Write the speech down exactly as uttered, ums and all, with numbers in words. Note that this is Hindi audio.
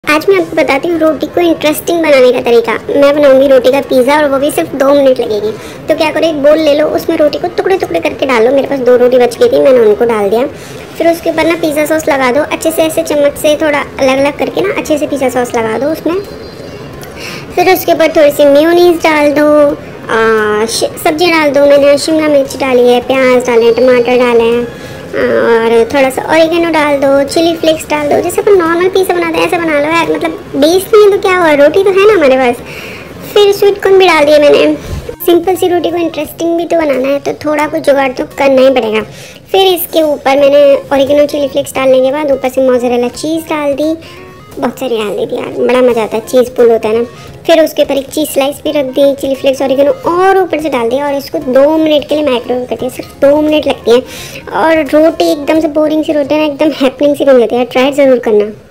आज मैं आपको बताती हूँ रोटी को इंटरेस्टिंग बनाने का तरीका। मैं बनाऊंगी रोटी का पिज़्ज़ा और वो भी सिर्फ दो मिनट लगेगी। तो क्या करो, एक बोल ले लो, उसमें रोटी को टुकड़े टुकड़े करके डालो। मेरे पास दो रोटी बच गई थी, मैंने उनको डाल दिया। फिर उसके ऊपर ना पिज़्ज़ा सॉस लगा दो अच्छे से, ऐसे चम्मच से थोड़ा अलग अलग करके ना अच्छे से पिज़्ज़ा सॉस लगा दो उसमें। फिर उसके ऊपर थोड़ी सी मेयोनीज़ डाल दो, सब्जी डाल दो। मैंने शिमला मिर्च डाली है, प्याज डाले हैं, टमाटर डाले हैं और थोड़ा सा ऑरिगेनो डाल दो, चिली फ्लेक्स डाल दो। जैसे अपन नॉर्मल पिज़्ज़ा बनाते हैं ऐसा बना लो यार, मतलब बेस नहीं है तो क्या हुआ, रोटी तो है ना हमारे पास। फिर स्वीट कॉर्न भी डाल दिए मैंने। सिंपल सी रोटी को इंटरेस्टिंग भी तो बनाना है तो थोड़ा कुछ जुगाड़ तो करना ही पड़ेगा। फिर इसके ऊपर मैंने ऑरिगेनो चिली फ्लेक्स डालने के बाद ऊपर से मोज़रेला चीज़ डाल दी, बहुत सारी डाल दी थी यार, बड़ा मज़ा आता है, चीज़ पुल होता है ना। फिर उसके ऊपर एक चीज़ स्लाइस भी रख दी, चिली फ्लेक्स ऑरिगेनो और ऊपर से डाल दिया और इसको दो मिनट के लिए माइक्रोवेव करती है। सिर्फ दो मिनट लगती है और रोटी एकदम से बोरिंग सी रोटी है ना, एकदम हैपनिंग सी बन जाती है। ट्राई ज़रूर करना।